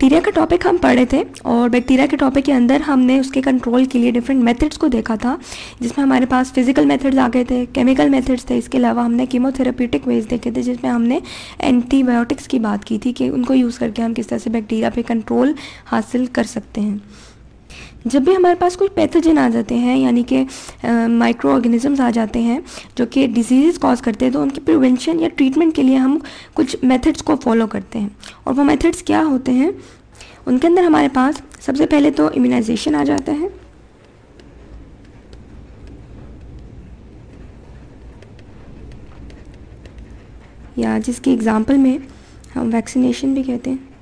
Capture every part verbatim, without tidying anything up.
Bacteria का topic हम पढ़े थे और बैक्टीरिया के टॉपिक के अंदर हमने उसके कंट्रोल के लिए डिफरेंट मेथड्स को देखा था, जिसमें हमारे पास फिजिकल मेथड्स आ गए थे, केमिकल मेथड्स थे। इसके अलावा हमने कीमोथेरेप्यूटिक वेज देखे थे, जिसमें हमने एंटीबायोटिक्स की बात की थी कि उनको यूज़ करके हम किस तरह से बैक्टीरिया पे कंट्रोल हासिल कर सकते हैं। जब भी हमारे पास कोई पैथोजन आ जाते हैं, यानी कि माइक्रो ऑर्गेनिजम्स आ जाते हैं जो कि डिजीज़ कॉज करते हैं, तो उनकी प्रिवेंशन या ट्रीटमेंट के लिए हम कुछ मेथड्स को फॉलो करते हैं। और वो मेथड्स क्या होते हैं? उनके अंदर हमारे पास सबसे पहले तो इम्यूनाइजेशन आ जाता है, या जिसकी एग्जांपल में हम वैक्सीनेशन भी कहते हैं।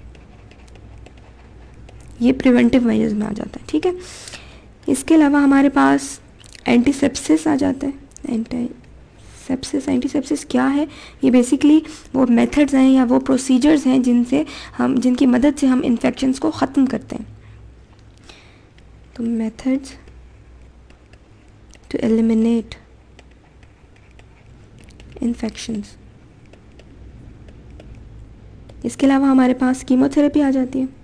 ये प्रिवेंटिव मेजर्स में आ जाता है, ठीक है। इसके अलावा हमारे पास एंटीसेप्सिस आ जाता है। एंटीसेप्सिस एंटीसेप्सिस क्या है? ये बेसिकली वो मेथड्स हैं या वो प्रोसीजर्स हैं जिनसे हम जिनकी मदद से हम इन्फेक्शंस को ख़त्म करते हैं। तो मेथड्स टू एलिमिनेट इन्फेक्शंस। इसके अलावा हमारे पास कीमोथेरेपी आ जाती है।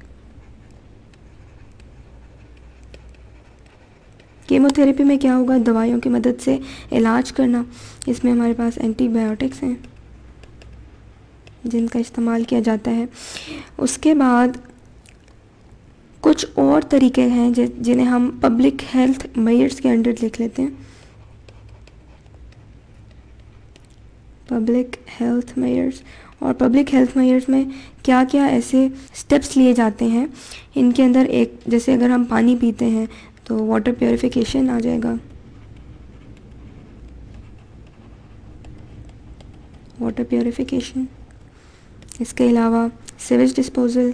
कीमोथेरेपी में क्या होगा? दवाइयों की मदद से इलाज करना। इसमें हमारे पास एंटीबायोटिक्स हैं जिनका इस्तेमाल किया जाता है। उसके बाद कुछ और तरीके हैं जिन्हें हम पब्लिक हेल्थ मेजर्स के अंडर लिख लेते हैं। Public health measures. और पब्लिक हेल्थ मेजर्स में क्या क्या ऐसे स्टेप्स लिए जाते हैं, इनके अंदर एक, जैसे अगर हम पानी पीते हैं तो वाटर प्योरिफिकेशन आ जाएगा, वाटर प्योरिफिकेशन। इसके अलावा sewage disposal,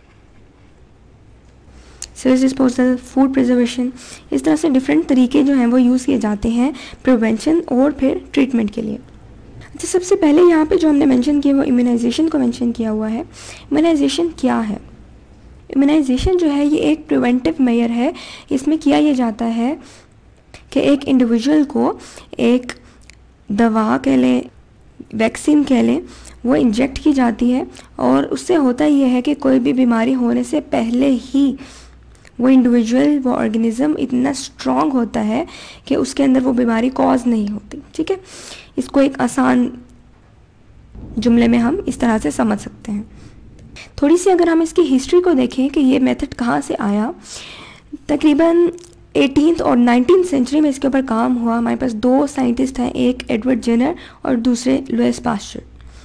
sewage disposal, food preservation. इस तरह से डिफरेंट तरीके जो हैं वो यूज़ किए जाते हैं प्रिवेंशन और फिर ट्रीटमेंट के लिए। अच्छा, सबसे पहले यहाँ पे जो हमने मेंशन किया वो इम्यूनाइजेशन को मेंशन किया हुआ है। इम्यूनाइजेशन क्या है? इम्यूनाइजेशन जो है ये एक प्रिवेंटिव मेजर है। इसमें किया ये जाता है कि एक इंडिविजुअल को एक दवा कह लें, वैक्सीन कह लें, वो इंजेक्ट की जाती है और उससे होता ये है कि कोई भी बीमारी होने से पहले ही वो इंडिविजुअल, वो ऑर्गेनिज़म इतना स्ट्रॉन्ग होता है कि उसके अंदर वो बीमारी कॉज नहीं होती, ठीक है। इसको एक आसान जुमले में हम इस तरह से समझ सकते हैं। थोड़ी सी अगर हम इसकी हिस्ट्री को देखें कि ये मेथड कहाँ से आया, तकरीबन एटीन्थ और नाइनटीन सेंचुरी में इसके ऊपर काम हुआ। हमारे पास दो साइंटिस्ट हैं, एक एडवर्ड जेनर और दूसरे लुइस पास्चर।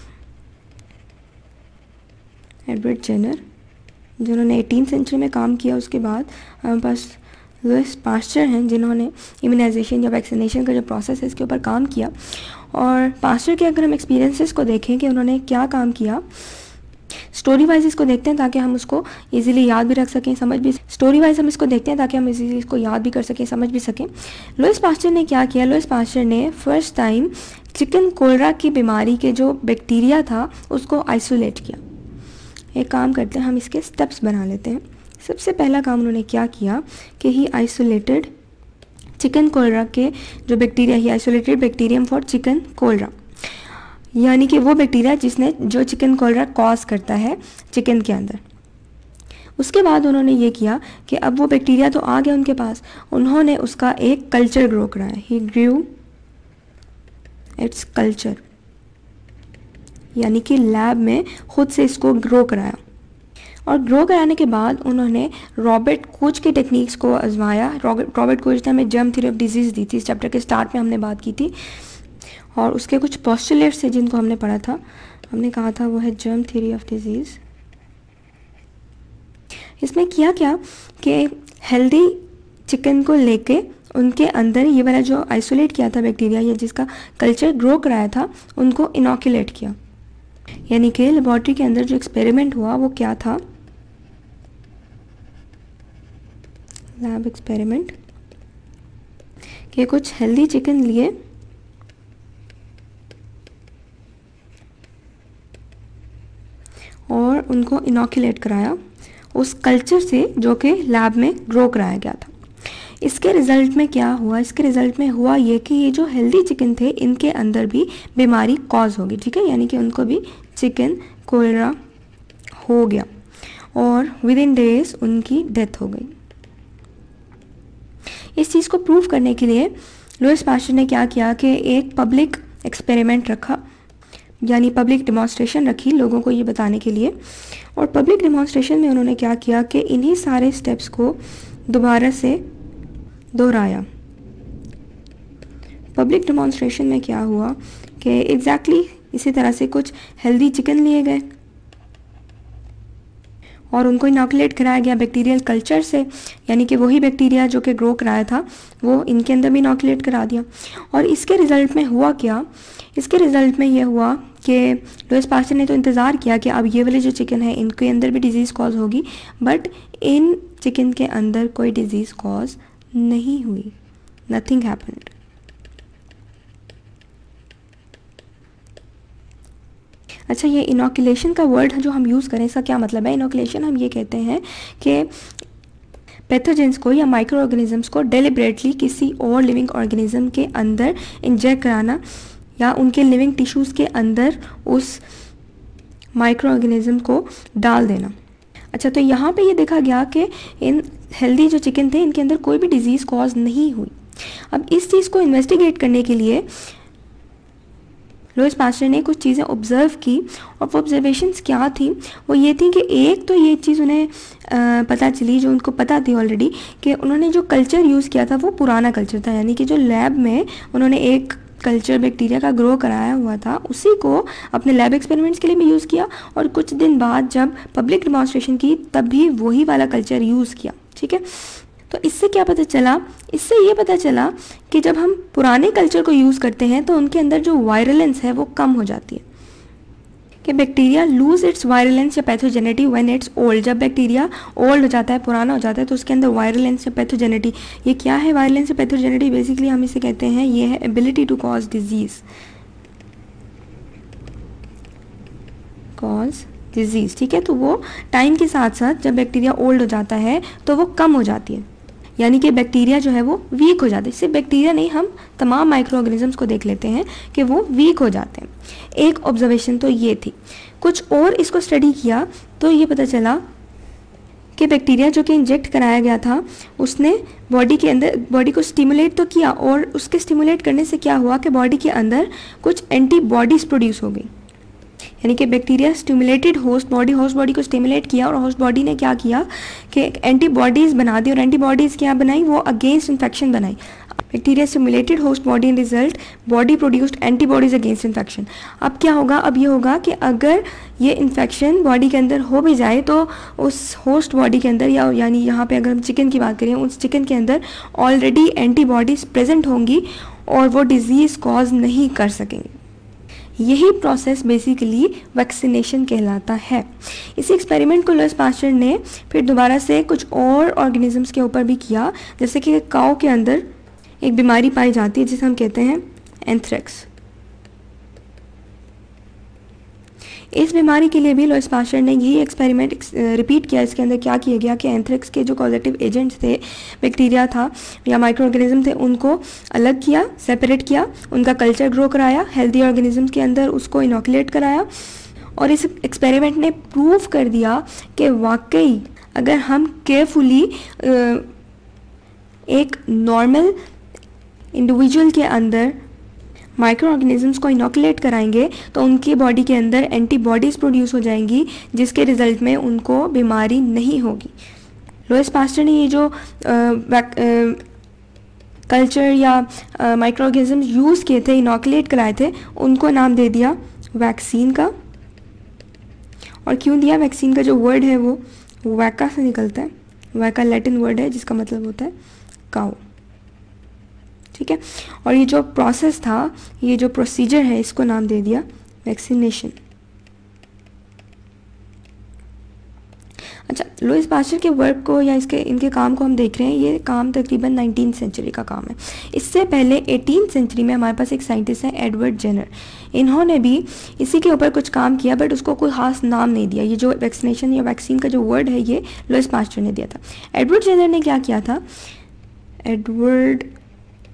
एडवर्ड जेनर जिन्होंने एटीन सेंचुरी में काम किया, उसके बाद हमारे पास लुइस पास्चर हैं जिन्होंने इम्यूनाइजेशन या वैक्सीनेशन का जो प्रोसेस है इसके ऊपर काम किया। और पास्चर के अगर हम एक्सपीरियंसेस को देखें कि उन्होंने क्या काम किया, स्टोरी वाइज इसको देखते हैं ताकि हम उसको इजीली याद भी रख सकें, समझ भी स्टोरी वाइज हम इसको देखते हैं ताकि हम इजीली इसको याद भी कर सकें, समझ भी सकें। लुइस पास्चर ने क्या किया? लुइस पास्चर ने फर्स्ट टाइम चिकन कोलरा की बीमारी के जो बैक्टीरिया था उसको आइसोलेट किया। एक काम करते हैं, हम इसके स्टेप्स बना लेते हैं। सबसे पहला काम उन्होंने क्या किया कि ही आइसोलेटेड चिकन कोलरा के जो बैक्टीरिया, ही isolated bacterium for chicken cholera, यानी कि वो बैक्टीरिया जिसने जो चिकन कोलरा कॉज करता है चिकन के अंदर। उसके बाद उन्होंने ये किया कि अब वो बैक्टीरिया तो आ गया उनके पास, उन्होंने उसका एक कल्चर ग्रो कराया। ही ग्रू इट्स कल्चर, यानी कि लैब में खुद से इसको ग्रो कराया। और ग्रो कराने के बाद उन्होंने रॉबर्ट कोच की टेक्निक्स को आजमाया। रॉबर्ट कोच ने हमें जर्म थ्योरी ऑफ डिजीज़ दी थी, इस चैप्टर के स्टार्ट में हमने बात की थी। और उसके कुछ पोस्टुलेट्स थे जिनको हमने पढ़ा था, हमने कहा था वो है जर्म थ्योरी ऑफ डिजीज़। इसमें किया क्या कि हेल्दी चिकन को लेके उनके अंदर ये वाला जो आइसोलेट किया था बैक्टीरिया या जिसका कल्चर ग्रो कराया था, उनको इनोकुलेट किया। यानी कि लेबॉर्ट्री के अंदर जो एक्सपेरिमेंट हुआ वो क्या था? लैब एक्सपेरिमेंट कि कुछ हेल्दी चिकन लिए और उनको इनोकुलेट कराया उस कल्चर से जो कि लैब में ग्रो कराया गया था। इसके रिज़ल्ट में क्या हुआ? इसके रिज़ल्ट में हुआ ये कि ये जो हेल्दी चिकन थे इनके अंदर भी बीमारी कॉज होगी, ठीक है, यानी कि उनको भी चिकन कोलरा हो गया। और विद इन डेज उनकी डेथ हो गई। इस चीज़ को प्रूव करने के लिए लुईस पास्चर ने क्या किया कि एक पब्लिक एक्सपेरिमेंट रखा, यानी पब्लिक डिमॉन्स्ट्रेशन रखी लोगों को ये बताने के लिए। और पब्लिक डिमॉन्स्ट्रेशन में उन्होंने क्या किया कि इन्हीं सारे स्टेप्स को दोबारा से दोहराया। पब्लिक डिमॉन्स्ट्रेशन में क्या हुआ कि एग्जैक्टली exactly इसी तरह से कुछ हेल्दी चिकन लिए गए और उनको इनॉकुलेट कराया गया बैक्टीरियल कल्चर से, यानी कि वही बैक्टीरिया जो कि ग्रो कराया था वो इनके अंदर भी इनॉकुलेट करा दिया। और इसके रिज़ल्ट में हुआ क्या, इसके रिज़ल्ट में ये हुआ कि लुईस पास्चर ने तो इंतज़ार किया कि अब ये वाले जो चिकन है इनके अंदर भी डिजीज़ कॉज होगी, बट इन चिकन के अंदर कोई डिजीज़ कॉज नहीं हुई, नथिंग हैपेंड। अच्छा, ये इनॉकुलेशन का वर्ड जो हम यूज़ करें इसका क्या मतलब है? इनॉकुलेशन हम ये कहते हैं कि पैथोजेंस को या माइक्रो ऑर्गेनिजम्स को डेलिबरेटली किसी और लिविंग ऑर्गेनिज्म के अंदर इंजेक्ट कराना या उनके लिविंग टिश्यूज़ के अंदर उस माइक्रो ऑर्गेनिज्म को डाल देना। अच्छा, तो यहाँ पे ये देखा गया कि इन हेल्दी जो चिकन थे इनके अंदर कोई भी डिजीज़ कॉज नहीं हुई। अब इस चीज़ को इन्वेस्टिगेट करने के लिए लुईस पास्चर ने कुछ चीज़ें ऑब्ज़र्व की, और वो ऑब्जर्वेशंस क्या थी, वो ये थी कि एक तो ये चीज़ उन्हें आ, पता चली, जो उनको पता थी ऑलरेडी, कि उन्होंने जो कल्चर यूज़ किया था वो पुराना कल्चर था, यानी कि जो लैब में उन्होंने एक कल्चर बैक्टीरिया का ग्रो कराया हुआ था उसी को अपने लैब एक्सपेरिमेंट्स के लिए भी यूज़ किया, और कुछ दिन बाद जब पब्लिक डिमॉन्स्ट्रेशन की तब भी वही वाला कल्चर यूज़ किया। ठीक है, तो इससे क्या पता चला, इससे ये पता चला कि जब हम पुराने कल्चर को यूज़ करते हैं तो उनके अंदर जो वायरलेंस है वो कम हो जाती है, कि बैक्टीरिया लूज इट्स वायरलेंस या पैथोजेनिटी व्हेन इट्स ओल्ड। जब बैक्टीरिया ओल्ड हो जाता है, पुराना हो जाता है, तो उसके अंदर वायरलेंस या पैथोजेनिटी, ये क्या है वायरलेंस या पैथोजेनिटी? बेसिकली हम इसे कहते हैं, ये है ability to cause disease, cause disease. ठीक है, तो वो टाइम के साथ साथ जब बैक्टीरिया ओल्ड हो जाता है तो वो कम हो जाती है, यानी कि बैक्टीरिया जो है वो वीक हो जाते हैं। सिर्फ बैक्टीरिया नहीं, हम तमाम माइक्रो ऑर्गेनिजम्स को देख लेते हैं कि वो वीक हो जाते हैं। एक ऑब्जर्वेशन तो ये थी। कुछ और इसको स्टडी किया तो ये पता चला कि बैक्टीरिया जो कि इंजेक्ट कराया गया था उसने बॉडी के अंदर बॉडी को स्टिमुलेट तो किया, और उसके स्टिमुलेट करने से क्या हुआ कि बॉडी के अंदर कुछ एंटीबॉडीज़ प्रोड्यूस हो गई, यानी कि bacteria stimulated host body host body को स्टिमुलेट किया, और होस्ट बॉडी ने क्या किया कि एंटीबॉडीज़ बना दी, और एंटीबॉडीज़ क्या बनाई, वो अगेंस्ट इन्फेक्शन बनाई। Bacteria stimulated host body in result body produced antibodies against infection. अब क्या होगा, अब ये होगा कि अगर ये इन्फेक्शन बॉडी के अंदर हो भी जाए तो उस होस्ट बॉडी के अंदर, या यानी यहाँ पे अगर हम चिकन की बात करें, उस चिकन के अंदर ऑलरेडी एंटीबॉडीज़ प्रेजेंट होंगी और वो डिजीज़ कॉज नहीं कर सकेंगे। यही प्रोसेस बेसिकली वैक्सीनेशन कहलाता है। इसी एक्सपेरिमेंट को लुईस पास्चर ने फिर दोबारा से कुछ और ऑर्गेनिजम्स के ऊपर भी किया, जैसे कि काऊ के अंदर एक बीमारी पाई जाती है जिसे हम कहते हैं एंथ्रेक्स। इस बीमारी के लिए भी लुईस पास्चर ने यही एक्सपेरिमेंट रिपीट किया। इसके अंदर क्या किया गया कि एंथ्रेक्स के जो कॉजेटिव एजेंट्स थे, बैक्टीरिया था या माइक्रो ऑर्गेनिज्म थे, उनको अलग किया, सेपरेट किया, उनका कल्चर ग्रो कराया, हेल्दी ऑर्गेनिज्म के अंदर उसको इनॉकुलेट कराया, और इस एक्सपेरिमेंट ने प्रूव कर दिया कि वाकई अगर हम केयरफुली एक नॉर्मल इंडिविजुअल के अंदर माइक्रो ऑर्गेनिजम्स को इनॉकुलेट कराएंगे तो उनकी बॉडी के अंदर एंटीबॉडीज़ प्रोड्यूस हो जाएंगी, जिसके रिजल्ट में उनको बीमारी नहीं होगी। लुईस पास्चर ने ये जो कल्चर या माइक्रो ऑर्गेनिजम्स यूज़ किए थे, इनॉकुलेट कराए थे, उनको नाम दे दिया वैक्सीन का। और क्यों दिया? वैक्सीन का जो वर्ड है वो वैका से निकलता है। वैका लैटिन वर्ड है जिसका मतलब होता है काऊ। ठीक है, और ये जो प्रोसेस था, ये जो प्रोसीजर है, इसको नाम दे दिया वैक्सीनेशन। अच्छा, लुईस पास्चर के वर्क को या इसके इनके काम को हम देख रहे हैं, ये काम तकरीबन नाइनटीन सेंचुरी का काम है। इससे पहले एटीन सेंचुरी में हमारे पास एक साइंटिस्ट है एडवर्ड जेनर। इन्होंने भी इसी के ऊपर कुछ काम किया, बट उसको कोई खास नाम नहीं दिया। ये जो वैक्सीनेशन या वैक्सीन का जो वर्ड है ये लुईस पास्चर ने दिया था। एडवर्ड जेनर ने क्या किया था? एडवर्ड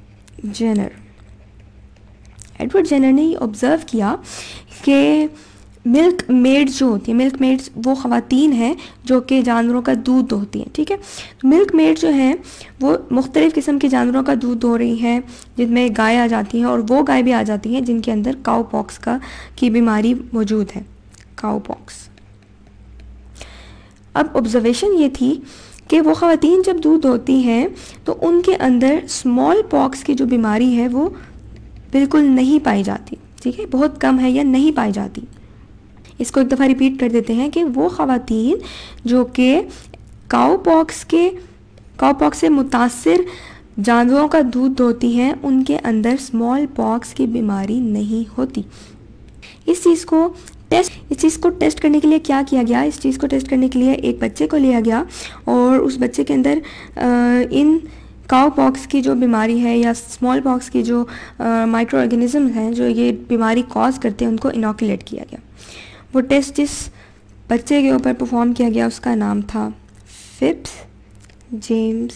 जेनर एडवर्ड जेनर ने ऑब्ज़र्व किया कि मिल्क मेड्स जो होती है, मिल्क मेड्स वो ख़वातीन हैं जो कि जानवरों का दूध दोहती हैं, ठीक है। मिल्क मेड जो हैं वो मुख्तलिफ़ किस्म के जानवरों का दूध दो रही हैं, जिनमें गाय आ जाती हैं, और वो गाय भी आ जाती हैं जिनके अंदर काउ पॉक्स का की बीमारी मौजूद है, काउ पॉक्स। अब ऑब्जर्वेशन ये थी कि वो ख़वातीन जब दूध दोहती हैं तो उनके अंदर स्मॉल पॉक्स की जो बीमारी है वो बिल्कुल नहीं पाई जाती, ठीक है, बहुत कम है या नहीं पाई जाती। इसको एक दफ़ा रिपीट कर देते हैं कि वो ख़वातीन जो कि काउ पॉक्स के काउ पॉक्स से मुतासिर जानवरों का दूध दोहती हैं उनके अंदर स्मॉल पॉक्स की बीमारी नहीं होती। इस चीज़ को टेस्ट इस चीज़ को टेस्ट करने के लिए क्या किया गया, इस चीज़ को टेस्ट करने के लिए एक बच्चे को लिया गया और उस बच्चे के अंदर आ, इन काउ पॉक्स की जो बीमारी है या स्मॉल पॉक्स की जो माइक्रो ऑर्गेनिज्म हैं जो ये बीमारी कॉज करते हैं उनको इनोकुलेट किया गया। वो टेस्ट जिस बच्चे के ऊपर परफॉर्म किया गया उसका नाम था फिप्स जेम्स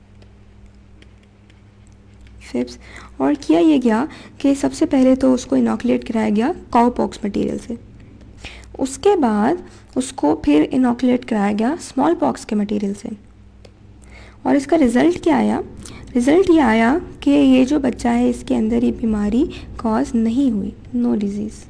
फिप्स और किया ये गया कि सबसे पहले तो उसको इनोकुलेट कराया गया काउ पॉक्स मटेरियल से, उसके बाद उसको फिर इनोकुलेट कराया गया स्मॉल पॉक्स के मटेरियल से। और इसका रिज़ल्ट क्या आया? रिज़ल्ट ये आया कि ये जो बच्चा है इसके अंदर ये बीमारी कॉज नहीं हुई, नो डिजीज़।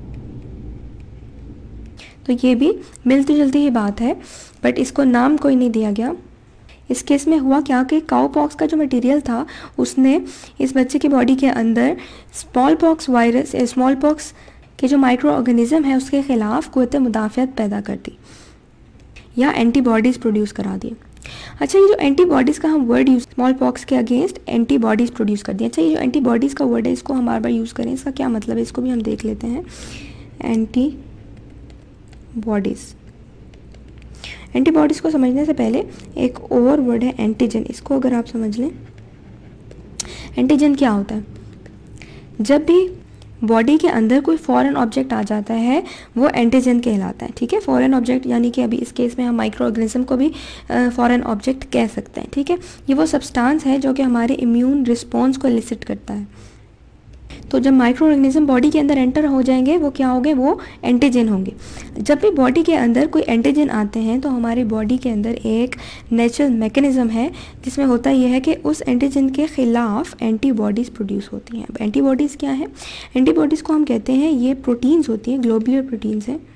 तो ये भी मिलती जुलती ही बात है, बट इसको नाम कोई नहीं दिया गया। इस केस में हुआ क्या कि काउ पॉक्स का जो मटेरियल था उसने इस बच्चे की बॉडी के अंदर smallpox virus smallpox के जो माइक्रो ऑर्गेनिज्म है उसके ख़िलाफ़ क़ुव्वत मुदाफ़ियत पैदा कर दी या एंटीबॉडीज़ प्रोड्यूस करा दी। अच्छा, ये जो एंटीबॉडीज़ का हम वर्ड यूज़ स्मॉल पॉक्स के अगेंस्ट एंटीबॉडीज़ प्रोड्यूस कर दी। अच्छा, ये जो एंटीबॉडीज़ का वर्ड है इसको हम बार बार यूज़ करें, इसका क्या मतलब है इसको भी हम देख लेते हैं। एंटी बॉडीज़ एंटीबॉडीज़ को समझने से पहले एक और वर्ड है एंटीजन, इसको अगर आप समझ लें। एंटीजन क्या होता है? जब भी बॉडी के अंदर कोई फॉरेन ऑब्जेक्ट आ जाता है वो एंटीजन कहलाता है, ठीक है। फॉरेन ऑब्जेक्ट यानी कि अभी इस केस में हम माइक्रो ऑर्गेनिज्म को भी फॉरेन ऑब्जेक्ट कह सकते हैं, ठीक है। ये वो सब्सटेंस है जो कि हमारे इम्यून रिस्पॉन्स को एलिसिट करता है। तो जब माइक्रो ऑर्गेनिज्म बॉडी के अंदर एंटर हो जाएंगे वो क्या होंगे? वो एंटीजन होंगे। जब भी बॉडी के अंदर कोई एंटीजन आते हैं तो हमारी बॉडी के अंदर एक नेचुरल मैकेनिज़्म है जिसमें होता यह है कि उस एंटीजन के ख़िलाफ़ एंटीबॉडीज़ प्रोड्यूस होती हैं। अब एंटीबॉडीज़ क्या है? एंटीबॉडीज़ को हम कहते हैं ये प्रोटीन्स होती हैं, ग्लोबुलर प्रोटीन्स हैं।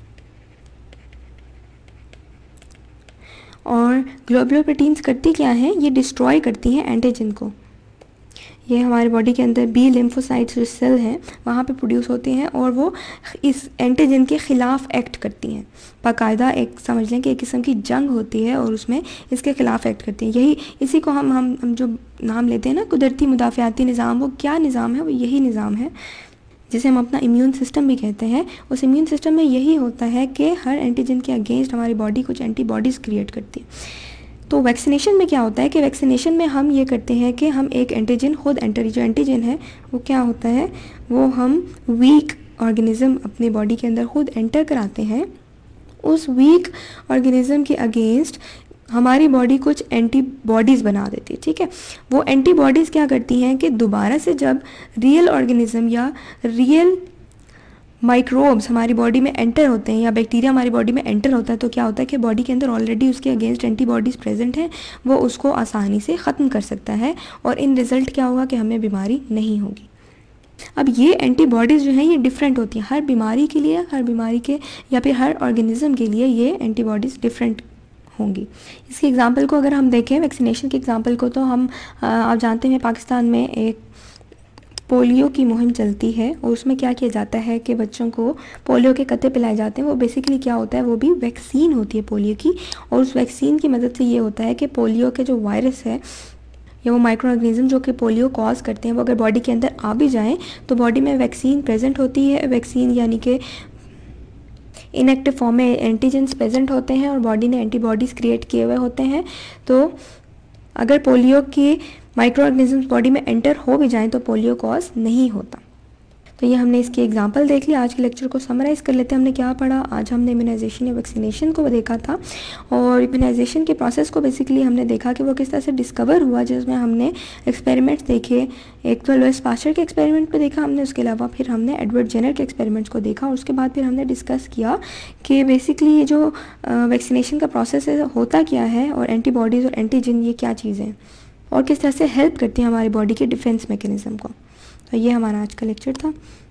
और ग्लोबुलर प्रोटीन्स करती क्या हैं? ये डिस्ट्रॉय करती हैं एंटीजन को। ये हमारे बॉडी के अंदर बी लिम्फोसाइट्स जो सेल हैं वहाँ पे प्रोड्यूस होते हैं और वो इस एंटीजन के ख़िलाफ़ एक्ट करती हैं। बाकायदा एक समझ लें कि एक किस्म की जंग होती है और उसमें इसके ख़िलाफ़ एक्ट करती हैं। यही इसी को हम हम हम जो नाम लेते हैं ना कुदरती मुदाफ़ियाती निज़ाम, वो क्या निज़ाम है? वो यही निज़ाम है जिसे हम अपना इम्यून सिस्टम भी कहते हैं। उस इम्यून सिस्टम में यही होता है कि हर एंटीजन के अगेंस्ट हमारी बॉडी कुछ एंटीबॉडीज़ क्रिएट करती है। तो वैक्सीनेशन में क्या होता है कि वैक्सीनेशन में हम ये करते हैं कि हम एक एंटीजन खुद एंटर जो एंटीजन है वो क्या होता है, वो हम वीक ऑर्गेनिज्म अपने बॉडी के अंदर खुद एंटर कराते हैं। उस वीक ऑर्गेनिज्म के अगेंस्ट हमारी बॉडी कुछ एंटीबॉडीज़ बना देती है, ठीक है। वो एंटीबॉडीज़ क्या करती हैं कि दोबारा से जब रियल ऑर्गेनिज्म या रियल माइक्रोब्स हमारी बॉडी में एंटर होते हैं या बैक्टीरिया हमारी बॉडी में एंटर होता है तो क्या होता है कि बॉडी के अंदर ऑलरेडी उसके अगेंस्ट एंटीबॉडीज़ प्रेजेंट हैं, वो उसको आसानी से ख़त्म कर सकता है और इन रिज़ल्ट क्या होगा कि हमें बीमारी नहीं होगी। अब ये एंटीबॉडीज़ जो हैं ये डिफरेंट होती हैं हर बीमारी के लिए, हर बीमारी के या फिर हर ऑर्गेनिज्म के लिए ये एंटीबॉडीज़ डिफरेंट होंगी। इसके एग्जांपल को अगर हम देखें, वैक्सीनेशन के एग्जांपल को, तो हम आप जानते हैं पाकिस्तान में एक पोलियो की मुहिम चलती है और उसमें क्या किया जाता है कि बच्चों को पोलियो के कत्ते पिलाए जाते हैं। वो बेसिकली क्या होता है, वो भी वैक्सीन होती है पोलियो की, और उस वैक्सीन की मदद से ये होता है कि पोलियो के जो वायरस है या वो माइक्रो ऑर्गेनिज्म जो कि पोलियो कॉज करते हैं वो अगर बॉडी के अंदर आ भी जाएँ तो बॉडी में वैक्सीन प्रेजेंट होती है। वैक्सीन यानी कि इनएक्टिव फॉर्म में एंटीजेंस प्रेजेंट होते हैं और बॉडी ने एंटीबॉडीज़ क्रिएट किए हुए होते हैं। तो अगर पोलियो की माइक्रो ऑर्गेनिज्म्स बॉडी में एंटर हो भी जाएं तो पोलियो कॉज नहीं होता। तो ये हमने इसकी एग्जांपल देख लिया। आज के लेक्चर को समराइज़ कर लेते हैं। हमने क्या पढ़ा? आज हमने इम्यूनाइजेशन या वैक्सीनेशन को देखा था, और इम्यूनाइजेशन के प्रोसेस को बेसिकली हमने देखा कि वो किस तरह से डिस्कवर हुआ, जिसमें हमने एक्सपेरिमेंट्स देखे। एक तो लुईस पास्चर के एक्सपेरिमेंट पे देखा हमने, उसके अलावा फिर हमने एडवर्ड जेनर के एक्सपेरिमेंट्स को देखा, और उसके बाद फिर हमने डिस्कस किया कि बेसिकली ये जो वैक्सीनेशन का प्रोसेस है होता क्या है, और एंटीबॉडीज़ और एंटीजन ये क्या चीज़ें हैं और किस तरह से हेल्प करती हैं हमारी बॉडी के डिफेंस मैकेनिज़्म को। तो ये हमारा आज का लेक्चर था।